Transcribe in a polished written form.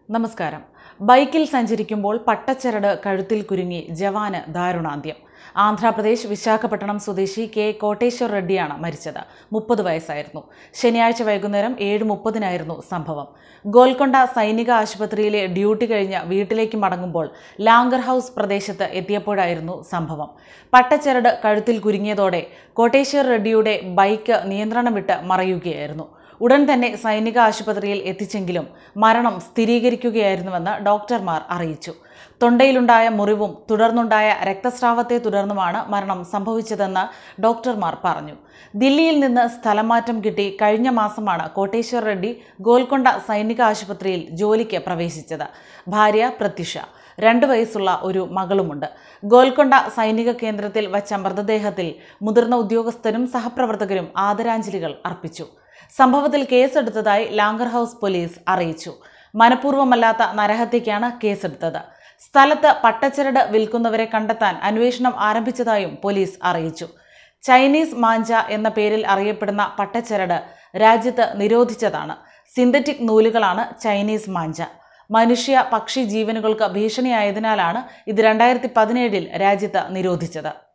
നമസ്കാരം. ബൈക്കിൽ സഞ്ചരിക്കുമ്പോൾ പട്ടച്ചരട് കഴുത്തിൽ കുരുങ്ങി ജവാന് ദാരുണാന്ത്യം. ആന്ധ്രാപ്രദേശ് വിശാഖപട്ടണം സ്വദേശി കെ കോട്ടേശ്വർ റെഡ്ഡിയാണ് മരിച്ചത്. 30 വയസ്സായിരുന്നു. ശനിയാഴ്ച വൈകുന്നേരം 7:30 സംഭവം. ഗോൽക്കൊണ്ട സൈനിക ആശുപത്രിയിലെ ഡ്യൂട്ടി കഴിഞ്ഞ് വീട്ടിലേക്ക് മടങ്ങുമ്പോൾ ലാംഗർ ഹൗസ് പ്രദേശത്ത് എത്തിയപ്പോഴായിരുന്നു സംഭവം. പട്ടച്ചരട് കഴുത്തിൽ കുരുങ്ങിയതോടെ കോട്ടേശ്വർ റെഡ്ഡിയുടെ ബൈക്ക് നിയന്ത്രണം വിട്ട് മറയുകയായിരുന്നു. ഉടൻ തന്നെ സൈനിക ആശുപത്രിയിൽ എത്തിച്ചെങ്കിലും മരണം സ്ഥിരീകരിക്കുകയായിരുന്നുവെന്ന് ഡോക്ടർമാർ അറിയിച്ചു. തൊണ്ടയിലുണ്ടായ മുറിവും തുടർന്നുണ്ടായ രക്തസ്രാവത്തെ തുടർന്നുമാണ് മരണം സംഭവിച്ചതെന്ന് ഡോക്ടർമാർ പറഞ്ഞു. ദില്ലിയിൽ നിന്ന് സ്ഥലമാറ്റം കിട്ടി കഴിഞ്ഞ മാസമാണ് കോട്ടേശ്വർ റെഡ്ഡി ഗോൽക്കൊണ്ട സൈനിക ആശുപത്രിയിൽ ജോലിക്ക് പ്രവേശിച്ചത്. ഭാര്യ പ്രത്യുഷ, 2 വയസ്സുള്ള ഒരു മകളുമുണ്ട്. ഗോൽക്കൊണ്ട സൈനിക കേന്ദ്രത്തിൽ വച്ച മൃതദേഹത്തിൽ മുതിർന്ന ഉദ്യോഗസ്ഥരും സഹപ്രവർത്തകരും ആദരാഞ്ജലികൾ അർപ്പിച്ചു. സംഭവത്തിൽ കേസെടുത്തതായി ലാംഗർ ഹൗസ് പോലീസ് അറിയിച്ചു. മനഃപൂർവ്വമല്ലാത്ത നരഹത്യക്കാണ് കേസെടുത്തത്. സ്ഥലത്ത് പട്ടച്ചരട് വിൽക്കുന്നവരെ കണ്ടെത്താൻ അന്വേഷണം ആരംഭിച്ചതായും പോലീസ് അറിയിച്ചു. ചൈനീസ് മാഞ്ച എന്ന പേരിൽ അറിയപ്പെടുന്ന പട്ടച്ചരട് രാജ്യത്ത് നിരോധിച്ചതാണ്. Synthetic നൂലുകളാണ് Chinese manja. മനുഷ്യ പക്ഷി ജീവനുകൾക്ക് ഭീഷണിയായതിനാലാണ് ഇത് 2017 രാജ്യത്ത് നിരോധിച്ചത്.